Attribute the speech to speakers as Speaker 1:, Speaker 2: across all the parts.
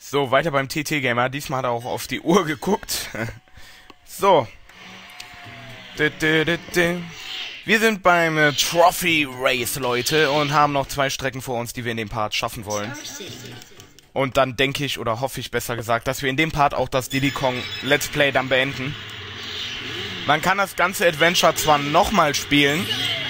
Speaker 1: So, weiter beim TT-Gamer. Diesmal hat er auch auf die Uhr geguckt. So. Wir sind beim Trophy Race, Leute, und haben noch 2 Strecken vor uns, die wir in dem Part schaffen wollen. Und dann denke ich, oder hoffe ich besser gesagt, dass wir in dem Part auch das Diddy Kong Let's Play dann beenden. Man kann das ganze Adventure zwar nochmal spielen.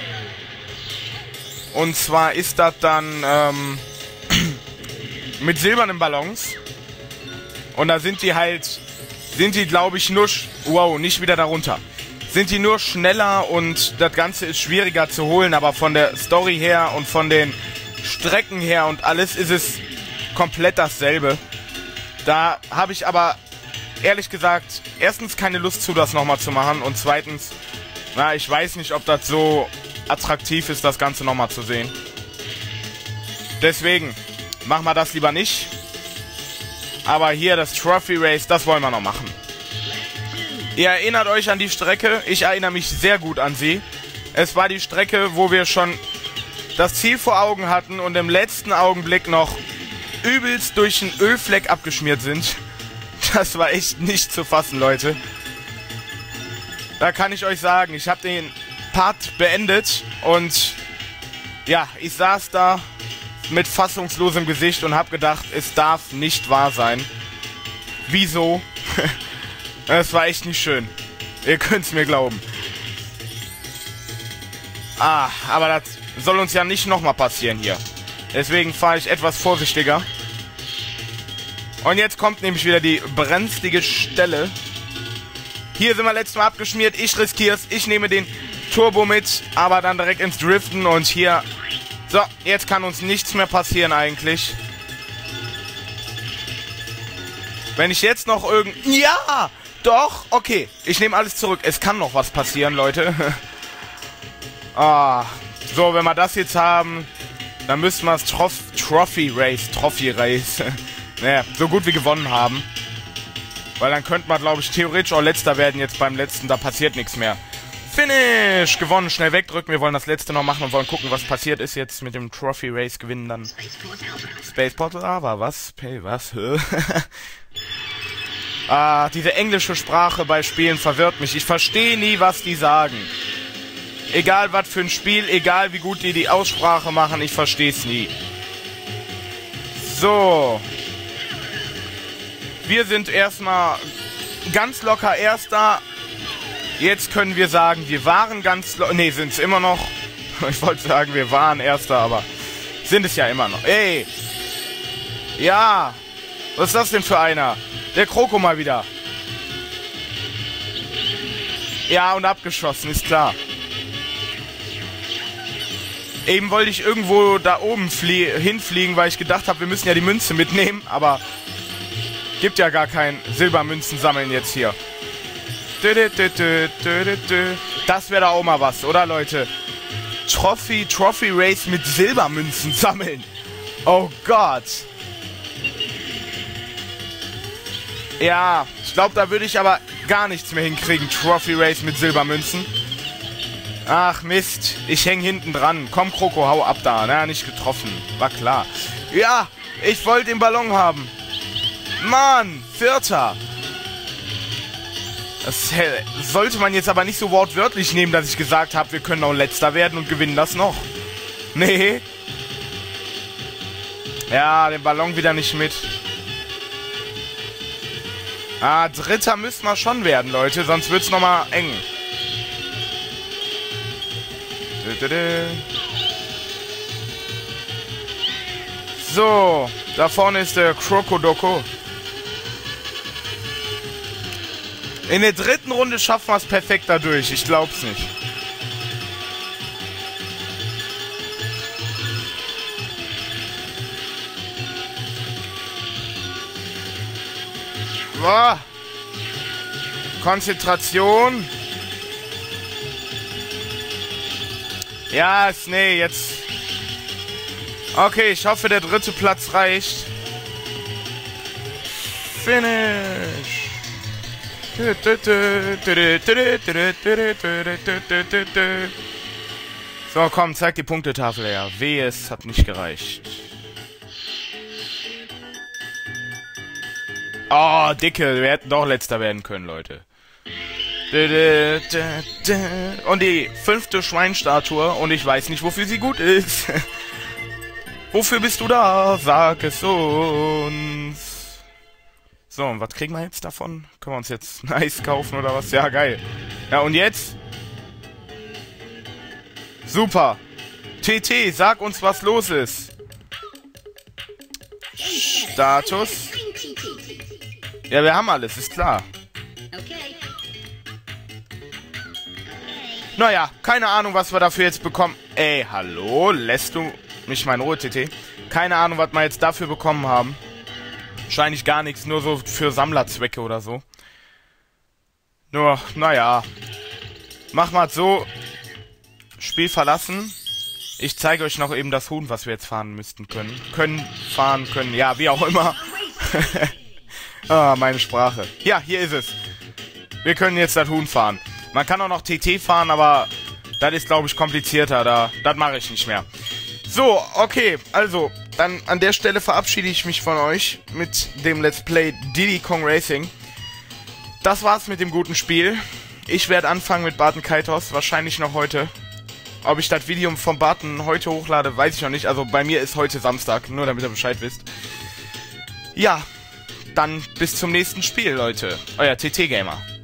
Speaker 1: Und zwar ist das dann mit silbernen Ballons. Und da sind die glaube ich nur, wow, nicht wieder darunter. Sind die nur schneller und das Ganze ist schwieriger zu holen, aber von der Story her und von den Strecken her und alles ist es komplett dasselbe. Da habe ich aber ehrlich gesagt erstens keine Lust zu, das nochmal zu machen und zweitens, na, ich weiß nicht, ob das so attraktiv ist, das Ganze nochmal zu sehen. Deswegen machen wir das lieber nicht. Aber hier das Trophy Race, das wollen wir noch machen. Ihr erinnert euch an die Strecke? Ich erinnere mich sehr gut an sie. Es war die Strecke, wo wir schon das Ziel vor Augen hatten und im letzten Augenblick noch übelst durch einen Ölfleck abgeschmiert sind. Das war echt nicht zu fassen, Leute. Da kann ich euch sagen, ich habe den Part beendet und ja, ich saß da mit fassungslosem Gesicht und habe gedacht, es darf nicht wahr sein. Wieso? Es war echt nicht schön. Ihr könnt's mir glauben. Aber das soll uns ja nicht nochmal passieren hier. Deswegen fahre ich etwas vorsichtiger. Und jetzt kommt nämlich wieder die brenzlige Stelle. Hier sind wir letztes Mal abgeschmiert. Ich riskiere es. Ich nehme den Turbo mit, aber dann direkt ins Driften. Und hier... So, jetzt kann uns nichts mehr passieren eigentlich. Wenn ich jetzt noch Ja! Doch! Okay, ich nehme alles zurück. Es kann noch was passieren, Leute. So, wenn wir das jetzt haben, dann müssten wir das Trophy Race, naja, so gut wie gewonnen haben. Weil dann könnte man, glaube ich, theoretisch auch Letzter werden jetzt beim letzten. Da passiert nichts mehr. Finish! Gewonnen, schnell wegdrücken. Wir wollen das letzte noch machen und wollen gucken, was passiert ist jetzt mit dem Trophy Race gewinnen dann. Spaceport, aber was? Was? Diese englische Sprache bei Spielen verwirrt mich. Ich verstehe nie, was die sagen. Egal was für ein Spiel, egal wie gut die Aussprache machen, ich verstehe es nie. So. Wir sind erstmal ganz locker Erster. Jetzt können wir sagen, wir waren ganz locker. Ne, sind es immer noch. Ich wollte sagen, wir waren Erster, aber sind es ja immer noch. Ey. Ja. Was ist das denn für einer? Der Kroko mal wieder. Ja, und abgeschossen, ist klar. Eben wollte ich irgendwo da oben hinfliegen, weil ich gedacht habe, wir müssen ja die Münze mitnehmen, aber gibt ja gar kein Silbermünzen sammeln jetzt hier. Das wäre da auch mal was, oder Leute? Trophy Race mit Silbermünzen sammeln. Oh Gott. Ja, ich glaube, da würde ich aber gar nichts mehr hinkriegen. Trophy Race mit Silbermünzen. Ach Mist, ich hänge hinten dran. Komm, Kroko, hau ab da. Na, nicht getroffen. War klar. Ja, ich wollte den Ballon haben. Mann, Vierter. Das sollte man jetzt aber nicht so wortwörtlich nehmen, dass ich gesagt habe, wir können auch Letzter werden und gewinnen das noch. Nee. Ja, den Ballon wieder nicht mit. Dritter müssen wir schon werden, Leute, sonst wird's nochmal eng. So, da vorne ist der Krokodoko. In der dritten Runde schaffen wir es perfekt dadurch. Ich glaub's nicht. Boah. Konzentration. Ja, nee, jetzt. Okay, ich hoffe, der dritte Platz reicht. Finish. So, komm, zeig die Punktetafel her. Wehe, es hat nicht gereicht. Oh, Dicke, wir hätten doch Letzter werden können, Leute. Und die 5. Schweinstatue. Und ich weiß nicht, wofür sie gut ist. Wofür bist du da? Sag es uns. So, und was kriegen wir jetzt davon? Können wir uns jetzt ein Eis kaufen oder was? Ja, geil. Ja, und jetzt? Super. TT, sag uns, was los ist. Status. Ja, wir haben alles, ist klar. Naja, keine Ahnung, was wir dafür jetzt bekommen. Ey, hallo, lässt du mich mal in Ruhe, TT? Keine Ahnung, was wir jetzt dafür bekommen haben. Wahrscheinlich gar nichts, nur so für Sammlerzwecke oder so. Nur, naja. Mach mal so. Spiel verlassen. Ich zeige euch noch eben das Huhn, was wir jetzt fahren müssten können. Fahren können, ja, wie auch immer. Ah, meine Sprache. Ja, hier ist es. Wir können jetzt das Huhn fahren. Man kann auch noch TT fahren, aber das ist, glaube ich, komplizierter. Das mache ich nicht mehr. So, okay, also, dann an der Stelle verabschiede ich mich von euch mit dem Let's Play Diddy Kong Racing. Das war's mit dem guten Spiel. Ich werde anfangen mit Barton Kaitos, wahrscheinlich noch heute. Ob ich das Video vom Barton heute hochlade, weiß ich noch nicht. Also bei mir ist heute Samstag, nur damit ihr Bescheid wisst. Ja, dann bis zum nächsten Spiel, Leute. Euer TT Gamer.